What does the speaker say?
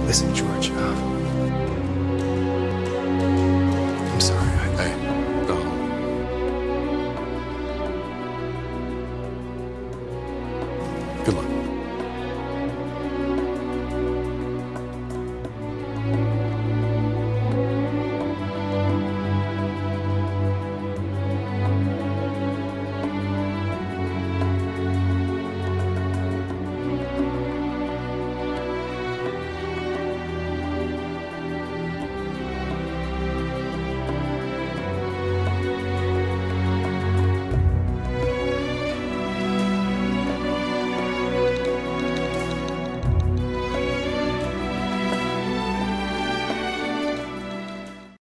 Listen, George, I'm sorry. I go home. Good luck.